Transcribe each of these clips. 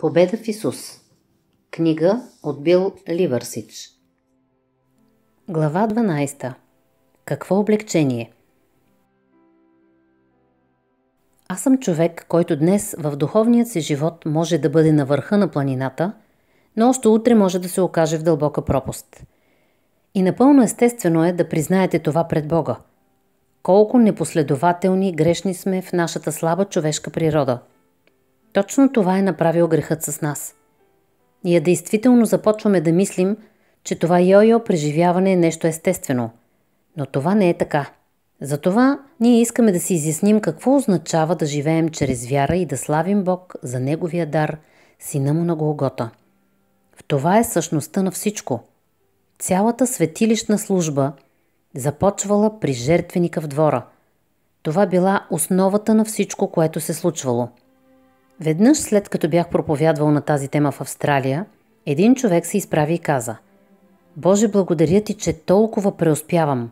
Победа в Исус. Книга от Бил Ливърсидж. Глава 12. Какво облегчение? Аз съм човек, който днес в духовният си живот може да бъде на върха на планината, но още утре може да се окаже в дълбока пропаст. И напълно естествено е да признаете това пред Бога. Колко непоследователни и грешни сме в нашата слаба човешка природа. Точно това е направил грехът с нас. Ние действително започваме да мислим, че това йо-йо преживяване е нещо естествено. Но това не е така. Затова ние искаме да си изясним какво означава да живеем чрез вяра и да славим Бог за Неговия дар, Сина му на Голгота. В това е същността на всичко. Цялата светилищна служба започвала при жертвеника в двора. Това била основата на всичко, което се случвало. Веднъж след като бях проповядвал на тази тема в Австралия, един човек се изправи и каза: „Боже, благодаря ти, че толкова преуспявам“.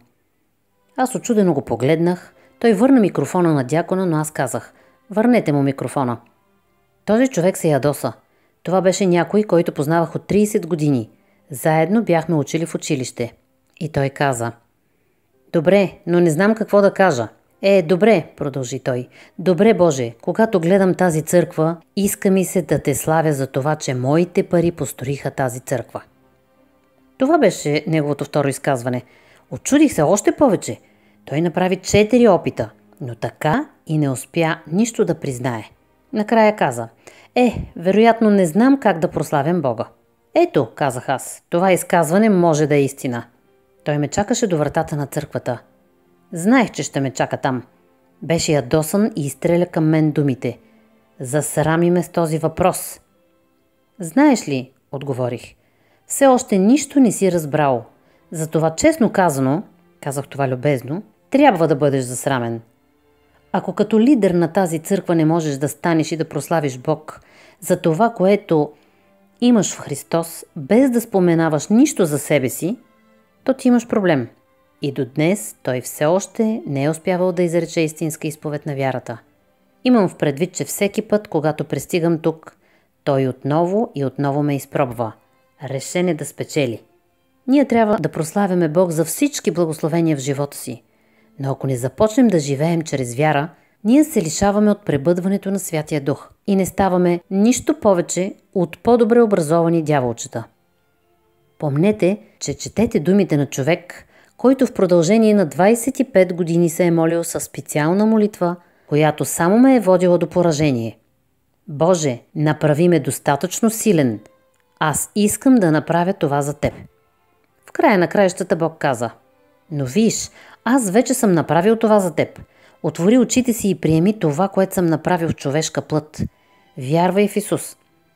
Аз учудено го погледнах, той върна микрофона на дякона, но аз казах: „Върнете му микрофона“. Този човек се ядоса. Това беше някой, който познавах от 30 години. Заедно бяхме учили в училище. И той каза: „Добре, но не знам какво да кажа“. Добре, продължи той. „Добре, Боже, когато гледам тази църква, иска ми се да те славя за това, че моите пари построиха тази църква“. Това беше неговото второ изказване. Очудих се още повече. Той направи 4 опита, но така и не успя нищо да признае. Накрая каза: „Вероятно не знам как да прославям Бога“. „Ето“, казах аз, „това изказване може да е истина“. Той ме чакаше до вратата на църквата. Знаех, че ще ме чака там. Беше ядосан и изстреля към мен думите: „Засрами ме с този въпрос“. „Знаеш ли“, отговорих, „все още нищо не си разбрал. Затова, честно казано“, казах това любезно, „трябва да бъдеш засрамен. Ако като лидер на тази църква не можеш да станеш и да прославиш Бог за това, което имаш в Христос, без да споменаваш нищо за себе си, то ти имаш проблем“. И до днес той все още не е успявал да изрече истинска изповед на вярата. Имам в предвид, че всеки път, когато пристигам тук, той отново и отново ме изпробва. Решен е да спечели. Ние трябва да прославяме Бог за всички благословения в живота си. Но ако не започнем да живеем чрез вяра, ние се лишаваме от пребъдването на Святия Дух и не ставаме нищо повече от по-добре образовани дяволчета. Помнете, че четете думите на човек, който в продължение на 25 години се е молил със специална молитва, която само ме е водила до поражение. „Боже, направи ме достатъчно силен. Аз искам да направя това за Теб“. В края на краищата Бог каза: „Но виж, аз вече съм направил това за теб. Отвори очите си и приеми това, което съм направил в човешка плът. Вярвай в Исус.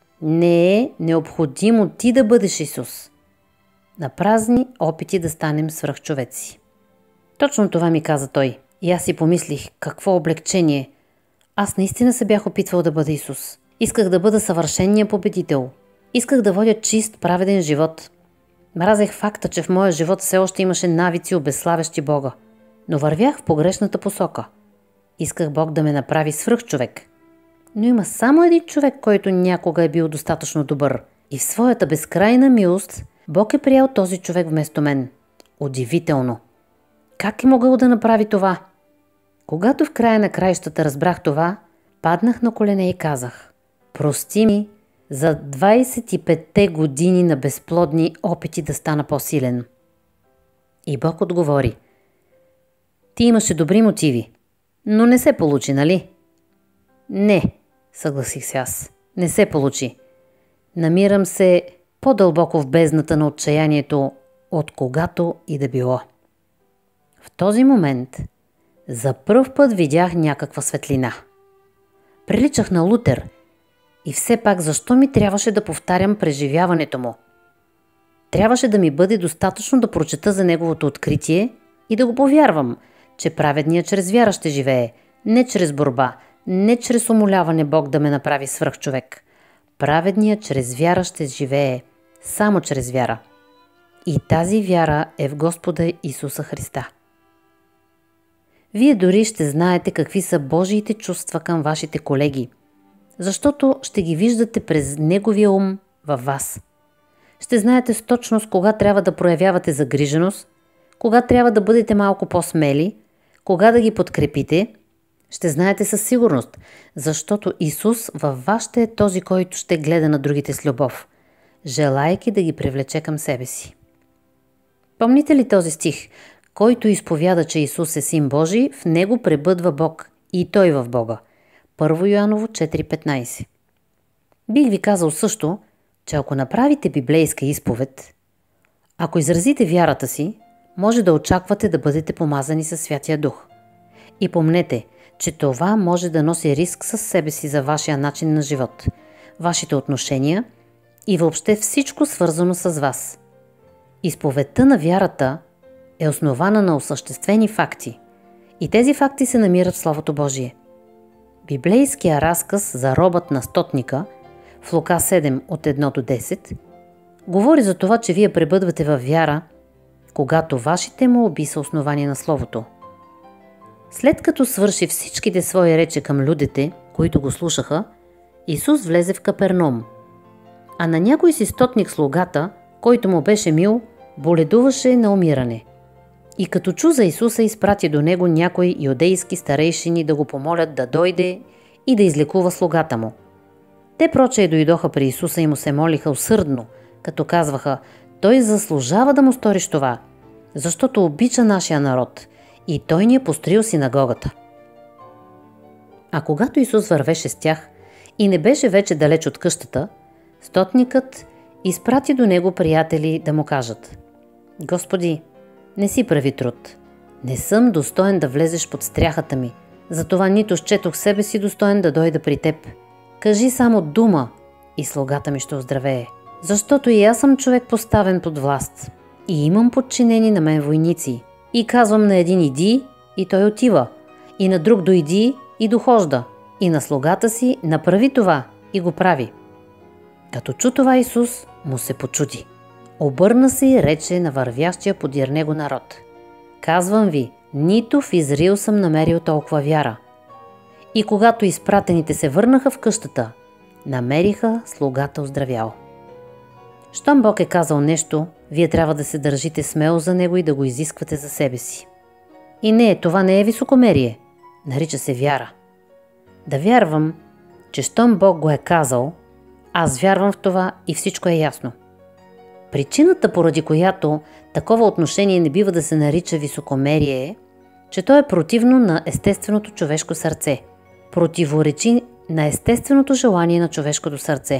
Не е необходимо ти да бъдеш Исус. На празни опити да станем свръхчовеци“. Точно това ми каза той. И аз си помислих: какво облегчение. Аз наистина се бях опитвал да бъда Исус. Исках да бъда съвършения победител. Исках да водя чист, праведен живот. Мразех факта, че в моя живот все още имаше навици, обезславящи Бога. Но вървях в погрешната посока. Исках Бог да ме направи свръхчовек. Но има само един човек, който някога е бил достатъчно добър. И в своята безкрайна милост Бог е приел този човек вместо мен. Удивително! Как е могъл да направи това? Когато в края на краищата разбрах това, паднах на колене и казах: „Прости ми за 25-те години на безплодни опити да стана по-силен“. И Бог отговори: „Ти имаше добри мотиви, но не се получи, нали?“ „Не“, съгласих се аз, „не се получи. Намирам се по-дълбоко в бездната на отчаянието от когато и да било“. В този момент за пръв път видях някаква светлина. Приличах на Лутер. И все пак защо ми трябваше да повтарям преживяването му? Трябваше да ми бъде достатъчно да прочета за неговото откритие и да го повярвам, че праведният чрез вяра ще живее, не чрез борба, не чрез умоляване Бог да ме направи свръхчовек. Праведният чрез вяра ще живее, само чрез вяра. И тази вяра е в Господа Исуса Христа. Вие дори ще знаете какви са Божиите чувства към вашите колеги защото ще ги виждате през Неговия ум във вас. Ще знаете с точност кога трябва да проявявате загриженост, кога трябва да бъдете малко по-смели, кога да ги подкрепите. Ще знаете със сигурност, защото Исус във вас ще е този, който ще гледа на другите с любов, желайки да ги привлече към себе си. Помните ли този стих? Който изповяда, че Исус е Син Божий, в него пребъдва Бог и Той в Бога. 1 Йоаново 4,15. Бих ви казал също, че ако направите библейска изповед, ако изразите вярата си, може да очаквате да бъдете помазани със Святия Дух. И помнете, че това може да носи риск със себе си за вашия начин на живот, вашите отношения и въобще всичко свързано с вас. Изповедта на вярата е основана на осъществени факти и тези факти се намират в Словото Божие. Библейския разказ за робът на стотника в Лука 7 от 1 до 10 говори за това, че вие пребъдвате във вяра, когато вашите молби са основани на Словото. След като свърши всичките свои речи към людите, които го слушаха, Исус влезе в Капернаум. А на някой си стотник слугата, който му беше мил, боледуваше на умиране. И като чу за Исуса, изпрати до него някои юдейски старейшини да го помолят да дойде и да излекува слугата му. Те прочее дойдоха при Исуса и му се молиха усърдно, като казваха: Той заслужава да му сториш това, защото обича нашия народ и Той ни е построил синагогата. А когато Исус вървеше с тях и не беше вече далеч от къщата, стотникът изпрати до него приятели да му кажат: Господи, не си прави труд. Не съм достоен да влезеш под стряхата ми, затова нито счетох себе си достоен да дойда при теб. Кажи само дума и слугата ми ще оздравее. Защото и аз съм човек поставен под власт и имам подчинени на мен войници. И казвам на един иди и той отива, и на друг дойди и дохожда, и на слугата си направи това и го прави. Като чу това, Исус му се почуди. Обърна се и рече на вървящия подир него народ: Казвам ви, нито в Израил съм намерил толкова вяра. И когато изпратените се върнаха в къщата, намериха слугата оздравял. Щом Бог е казал нещо, вие трябва да се държите смело за него и да го изисквате за себе си. И не, това не е високомерие, нарича се вяра. Да вярвам, че щом Бог го е казал, аз вярвам в това и всичко е ясно. Причината, поради която такова отношение не бива да се нарича високомерие, е, че то е противно на естественото човешко сърце. Противоречи на естественото желание на човешкото сърце.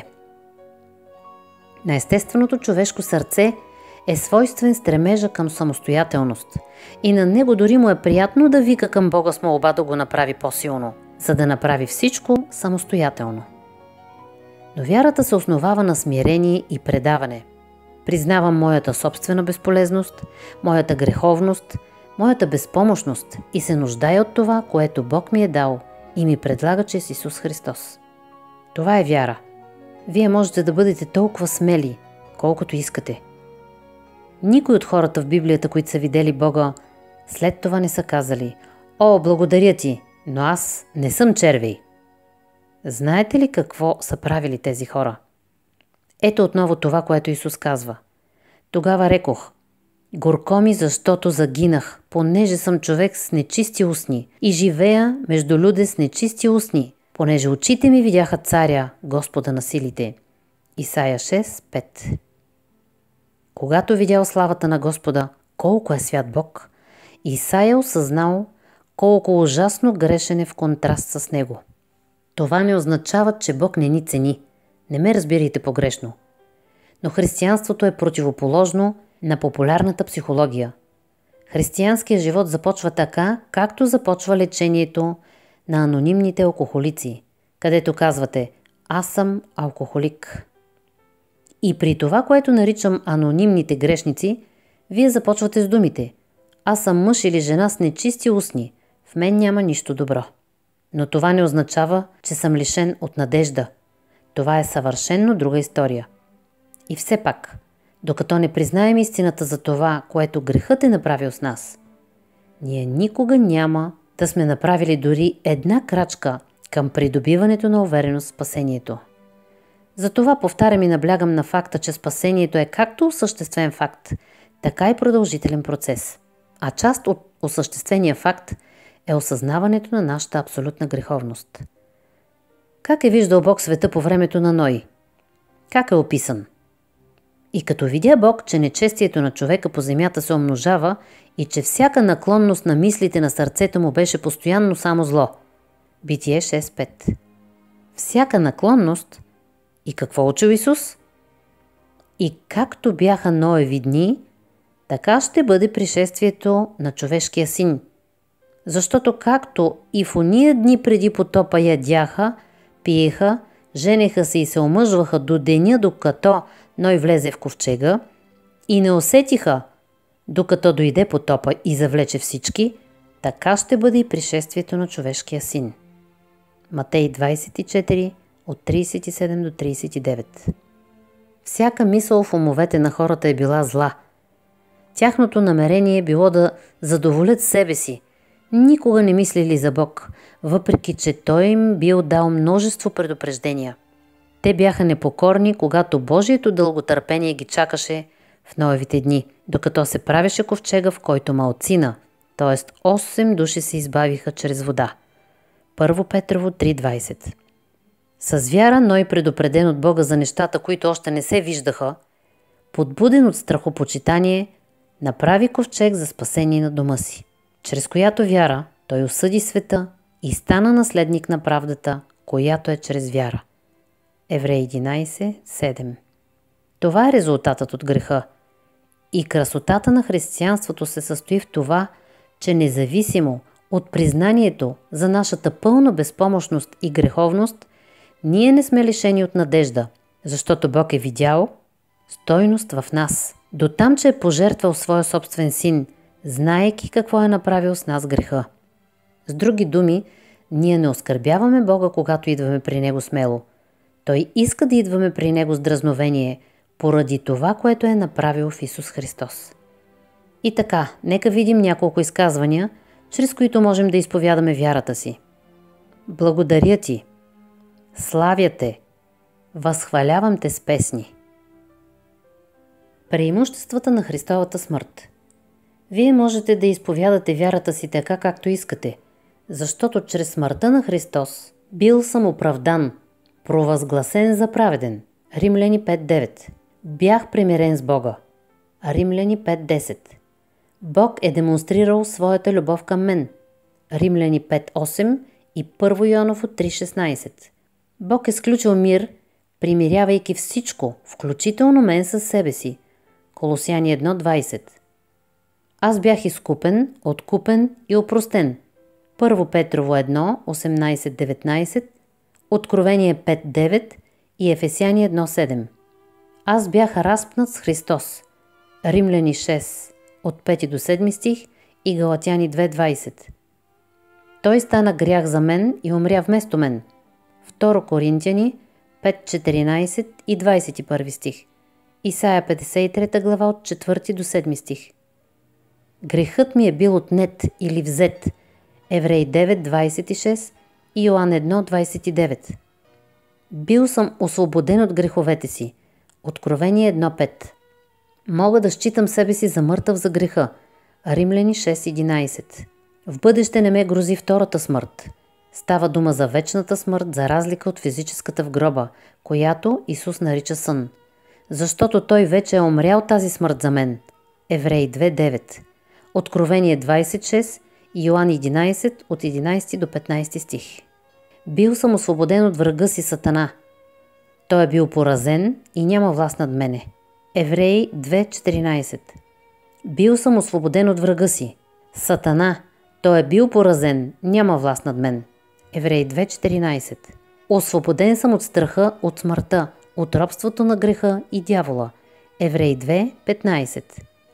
На естественото човешко сърце е свойствен стремежа към самостоятелност и на него дори му е приятно да вика към Бога с молба да го направи по-силно, за да направи всичко самостоятелно. Но вярата се основава на смирение и предаване. Признавам моята собствена безполезност, моята греховност, моята безпомощност и се нуждая от това, което Бог ми е дал и ми предлага чрез Исус Христос. Това е вяра. Вие можете да бъдете толкова смели, колкото искате. Никой от хората в Библията, които са видели Бога, след това не са казали: О, благодаря ти, но аз не съм червей. Знаете ли какво са правили тези хора? Ето отново това, което Исус казва. Тогава рекох: горко ми, защото загинах, понеже съм човек с нечисти устни и живея между люде с нечисти устни, понеже очите ми видяха царя, Господа на силите. Исаия 6:5. Когато видял славата на Господа, колко е свят Бог, Исаия осъзнал колко ужасно грешен е в контраст с него. Това не означава, че Бог не ни цени. Не ме разбирайте погрешно. Но християнството е противоположно на популярната психология. Християнският живот започва така, както започва лечението на анонимните алкохолици, където казвате: аз съм алкохолик. И при това, което наричам анонимните грешници, вие започвате с думите: аз съм мъж или жена с нечисти устни, в мен няма нищо добро. Но това не означава, че съм лишен от надежда. Това е съвършенно друга история. И все пак, докато не признаем истината за това, което грехът е направил с нас, ние никога няма да сме направили дори една крачка към придобиването на увереност в спасението. Затова повтарям и наблягам на факта, че спасението е както осъществен факт, така и продължителен процес. А част от осъществения факт е осъзнаването на нашата абсолютна греховност. Как е виждал Бог света по времето на Ной? Как е описан? И като видя Бог, че нечестието на човека по земята се умножава и че всяка наклонност на мислите на сърцето му беше постоянно само зло. Битие 6.5. Всяка наклонност. И какво учил Исус? И както бяха Ноеви дни, така ще бъде пришествието на човешкия син. Защото както и в ония дни преди потопа ядяха, пиеха, женеха се и се омъжваха до деня, докато Ной влезе в ковчега, и не усетиха, докато дойде потопа и завлече всички, така ще бъде и пришествието на човешкия син. Матей 24, от 37 до 39. Всяка мисъл в умовете на хората е била зла. Тяхното намерение е било да задоволят себе си. Никога не мислили за Бог, въпреки че Той им бил дал множество предупреждения. Те бяха непокорни, когато Божието дълготърпение ги чакаше в Ноевите дни, докато се правеше ковчега, в който малцина, т.е. 8 души се избавиха чрез вода. 1 Петрово 3.20. С вяра Ной, предупреден от Бога за нещата, които още не се виждаха, подбуден от страхопочитание, направи ковчег за спасение на дома си, чрез която вяра той осъди света и стана наследник на правдата, която е чрез вяра. Евреи 11.7. Това е резултатът от греха. И красотата на християнството се състои в това, че независимо от признанието за нашата пълна безпомощност и греховност, ние не сме лишени от надежда, защото Бог е видял стойност в нас. До там, че е пожертвал своя собствен син, знаейки какво е направил с нас греха. С други думи, ние не оскърбяваме Бога, когато идваме при Него смело. Той иска да идваме при Него с дразновение, поради това, което е направил в Исус Христос. И така, нека видим няколко изказвания, чрез които можем да изповядаме вярата си. Благодаря Ти. Славя Те. Възхвалявам Те с песни. Преимуществата на Христовата смърт. Вие можете да изповядате вярата си така, както искате, защото чрез смъртта на Христос бил съм оправдан, провъзгласен за праведен. Римляни 5.9. Бях примирен с Бога. Римляни 5.10. Бог е демонстрирал своята любов към мен. Римляни 5.8 и 1 Йоанов 3.16. Бог е сключил мир, примирявайки всичко, включително мен със себе си. Колосяни 1.20. Аз бях изкупен, откупен и опростен. 1 Петрово 1, 18-19, Откровение 5.9 и Ефесяни 1.7. Аз бях разпнат с Христос. Римляни 6, от 5 до 7 стих и Галатяни 2.20. Той стана грях за мен и умря вместо мен. 2 Коринтияни 5.14 и 21 стих. Исаия 53 глава от 4 до 7 стих. Грехът ми е бил отнет или взет. Евреи 9.26 и Йоан 1.29. Бил съм освободен от греховете си. Откровение 1.5. Мога да считам себе си за мъртъв за греха. Римляни 6.11. В бъдеще не ме грози втората смърт. Става дума за вечната смърт, за разлика от физическата в гроба, която Исус нарича сън. Защото Той вече е умрял тази смърт за мен. Евреи 2.9. Откровение 26 и Йоан 11 от 11 до 15 стих. Бил съм освободен от врага си Сатана. Той е бил поразен и няма власт над мене. Евреи 2.14. Бил съм освободен от врага си Сатана. Той е бил поразен, няма власт над мен. Евреи 2.14. Освободен съм от страха, от смъртта, от робството на греха и дявола. Евреи 2.15.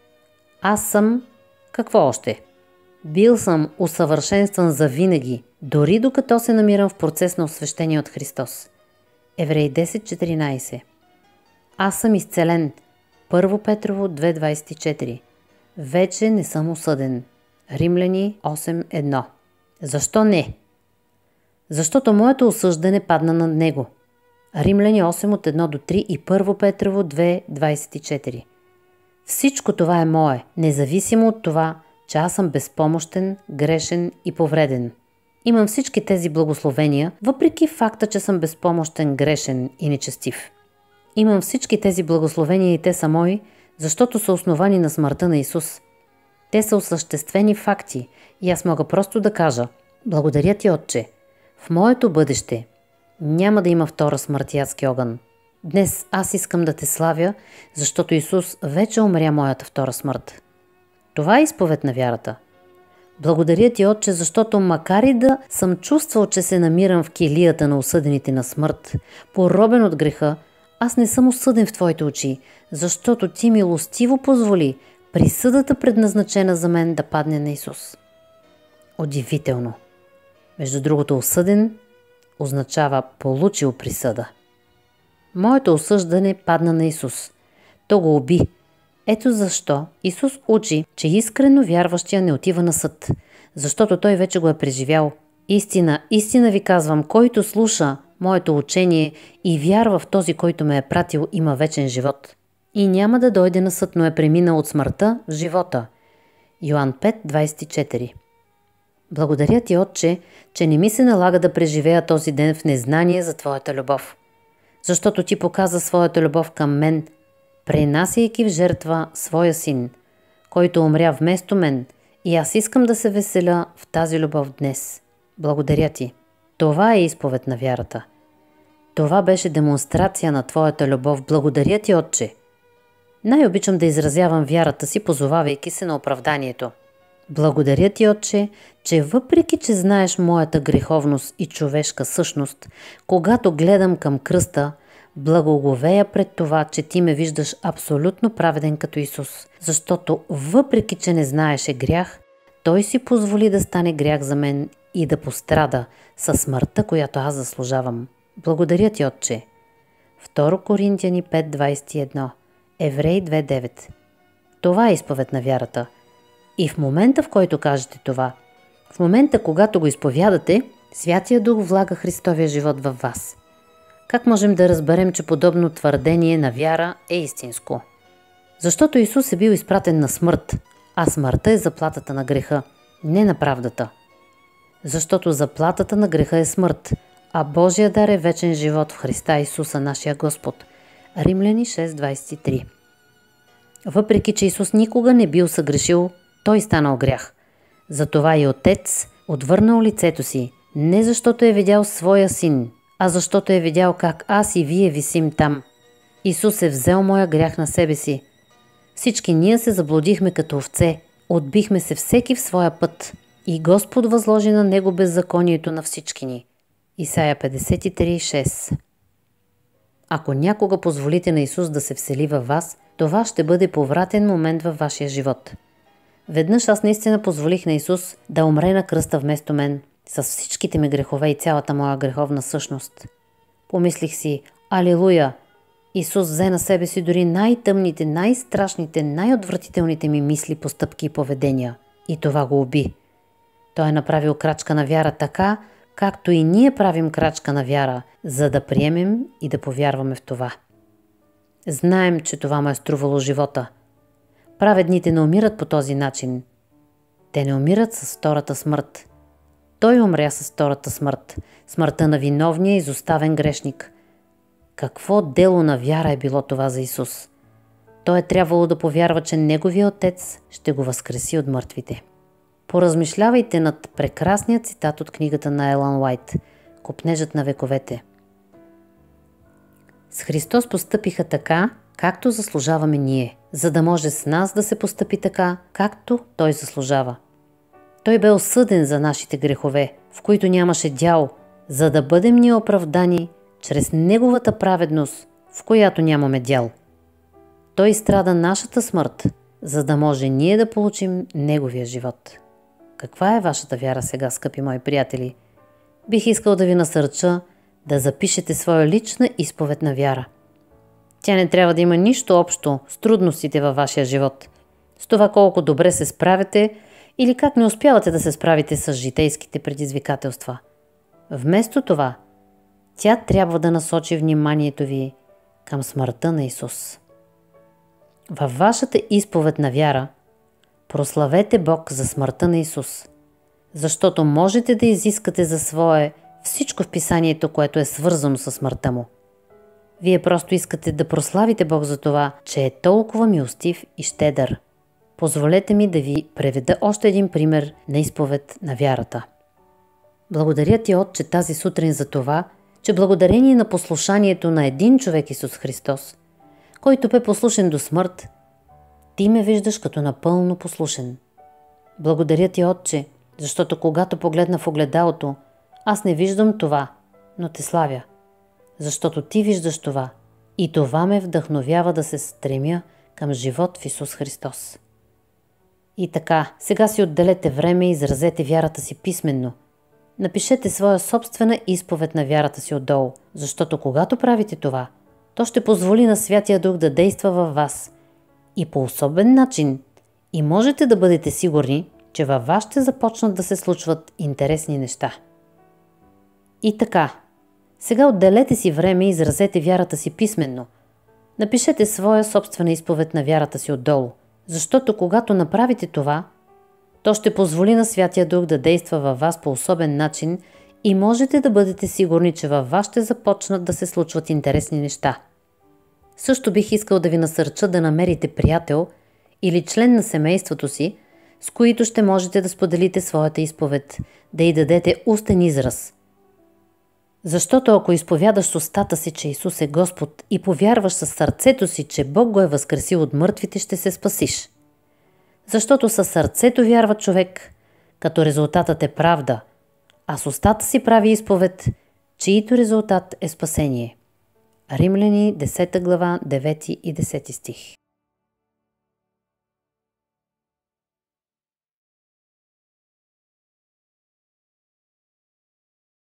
Аз съм... Какво още? Бил съм усъвършенстван за винаги, дори докато се намирам в процес на освещение от Христос. Евреи 10.14. Аз съм изцелен. 1 Петрово 2.24. Вече не съм осъден. Римляни 8.1. Защо не? Защото моето осъждане падна над него. Римляни 8 от 1 до 3 и 1 Петрово 2, 24. Всичко това е мое, независимо от това, че аз съм безпомощен, грешен и повреден. Имам всички тези благословения, въпреки факта, че съм безпомощен, грешен и нечестив. Имам всички тези благословения и те са мои, защото са основани на смъртта на Исус. Те са осъществени факти и аз мога просто да кажа: благодаря ти, Отче. В моето бъдеще няма да има втора смърт и адски огън. Днес аз искам да те славя, защото Исус вече умря моята втора смърт. Това е изповед на вярата. Благодаря ти, Отче, защото макар и да съм чувствал, че се намирам в килията на осъдените на смърт, поробен от греха, аз не съм осъден в твоите очи, защото ти милостиво позволи присъдата, предназначена за мен, да падне на Исус. Удивително! Между другото, осъден означава получил присъда. Моето осъждане падна на Исус. То го уби. Ето защо Исус учи, че искрено вярващия не отива на съд, защото той вече го е преживял. Истина, истина ви казвам, който слуша моето учение и вярва в този, който ме е пратил, има вечен живот. И няма да дойде на съд, но е преминал от смъртта в живота. Йоан 5, 24. Благодаря ти, Отче, че не ми се налага да преживея този ден в незнание за твоята любов. Защото ти показа своята любов към мен, пренасяйки в жертва своя син, който умря вместо мен, и аз искам да се веселя в тази любов днес. Благодаря ти. Това е изповед на вярата. Това беше демонстрация на твоята любов. Благодаря ти, Отче. Най-обичам да изразявам вярата си, позовавайки се на оправданието. Благодаря ти, Отче, че въпреки, че знаеш моята греховност и човешка същност, когато гледам към кръста, благоговея пред това, че ти ме виждаш абсолютно праведен като Исус, защото въпреки, че не знаеше грях, той си позволи да стане грях за мен и да пострада със смъртта, която аз заслужавам. Благодаря ти, Отче. 2 Коринтияни 5.21, Евреи 2.9. Това е изповед на вярата. И в момента, в който кажете това, в момента, когато го изповядате, Святия Дух влага Христовия живот във вас. Как можем да разберем, че подобно твърдение на вяра е истинско? Защото Исус е бил изпратен на смърт, а смъртта е заплатата на греха, не на правдата. Защото заплатата на греха е смърт, а Божия дар е вечен живот в Христа Исуса, нашия Господ. Римляни 6.23. Въпреки, че Исус никога не бил съгрешил, той станал грях. Затова и Отец отвърнал лицето си, не защото е видял своя син, а защото е видял как аз и вие висим там. Исус е взел моя грях на себе си. Всички ние се заблудихме като овце, отбихме се всеки в своя път и Господ възложи на него беззаконието на всички ни. Исаия 53.6. Ако някога позволите на Исус да се всели във вас, това ще бъде повратен момент във вашия живот. Веднъж аз наистина позволих на Исус да умре на кръста вместо мен, с всичките ми грехове и цялата моя греховна същност. Помислих си: алилуя! Исус взе на себе си дори най-тъмните, най-страшните, най-отвратителните ми мисли, постъпки и поведения. И това го уби. Той е направил крачка на вяра така, както и ние правим крачка на вяра, за да приемем и да повярваме в това. Знаем, че това му е струвало живота. Праведните не умират по този начин. Те не умират с втората смърт. Той умря с втората смърт, смъртта на виновния изоставен грешник. Какво дело на вяра е било това за Исус? Той е трябвало да повярва, че Неговия Отец ще го възкреси от мъртвите. Поразмишлявайте над прекрасния цитат от книгата на Елън Уайт «Копнежът на вековете». С Христос постъпиха така, както заслужаваме ние, за да може с нас да се постъпи така, както Той заслужава. Той бе осъден за нашите грехове, в които нямаше дял, за да бъдем ние оправдани чрез Неговата праведност, в която нямаме дял. Той страда нашата смърт, за да може ние да получим Неговия живот. Каква е вашата вяра сега, скъпи мои приятели? Бих искал да ви насърча да запишете своя лична изповед на вяра. Тя не трябва да има нищо общо с трудностите във вашия живот, с това колко добре се справяте или как не успявате да се справите с житейските предизвикателства. Вместо това, тя трябва да насочи вниманието ви към смъртта на Исус. Във вашата изповед на вяра прославете Бог за смъртта на Исус, защото можете да изискате за свое всичко в Писанието, което е свързано с смъртта му. Вие просто искате да прославите Бог за това, че е толкова милостив и щедър. Позволете ми да ви преведа още един пример на изповед на вярата. Благодаря ти, Отче, тази сутрин за това, че благодарение на послушанието на един човек, Исус Христос, който бе послушен до смърт, ти ме виждаш като напълно послушен. Благодаря ти, Отче, защото когато погледна в огледалото, аз не виждам това, но те славя. Защото ти виждаш това и това ме вдъхновява да се стремя към живот в Исус Христос. И така, сега си отделете време и изразете вярата си писменно. Напишете своя собствена изповед на вярата си отдолу, защото когато правите това, то ще позволи на Святия Дух да действа във вас и по особен начин, и можете да бъдете сигурни, че във вас ще започнат да се случват интересни неща. И така, сега отделете си време и изразете вярата си писменно. Напишете своя собствена изповед на вярата си отдолу, защото когато направите това, то ще позволи на Святия Дух да действа във вас по особен начин и можете да бъдете сигурни, че във вас ще започнат да се случват интересни неща. Също бих искал да ви насърча да намерите приятел или член на семейството си, с които ще можете да споделите своята изповед, да й дадете устен израз. Защото ако изповядаш с устата си, че Исус е Господ и повярваш със сърцето си, че Бог го е възкресил от мъртвите, ще се спасиш. Защото със сърцето вярва човек, като резултатът е правда, а с устата си прави изповед, чието резултат е спасение. Римляни 10 глава 9 и 10 стих.